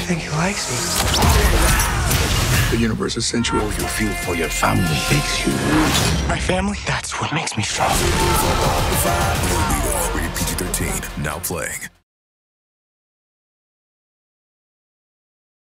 think he likes me. The universe is sensual. All you feel for your family makes you. My family? That's what makes me strong. Rated PG-13. Now playing.